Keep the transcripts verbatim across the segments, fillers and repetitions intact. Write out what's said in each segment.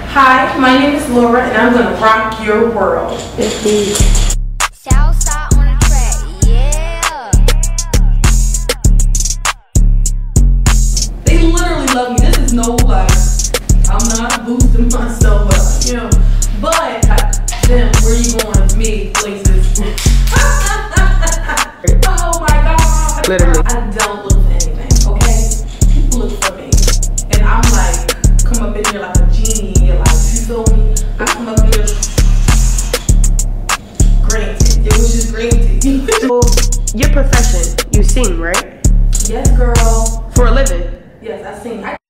Hi, my name is Laura, and I'm gonna rock your world. Southside on the track, yeah. They literally love me. This is no like, I'm not boosting myself up, you know. But then, where you going? Me places. Oh my God. Literally. I don't look for anything, okay? People look for me, and I'm like, come up in here like a genie in your life. You feel me? I come up here, granted. It was just granted. So, your profession, you sing, right? Yes, girl. For a living? Yes, I sing. I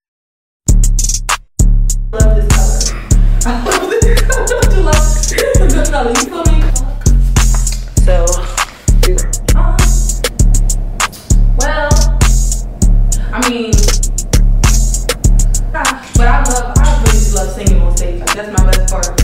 love this color. I love this color. Don't you love it? It's a good color. You feel me? So, Uh, well, I mean, ah, but I love, I really just love singing on stage. Like, that's my best part.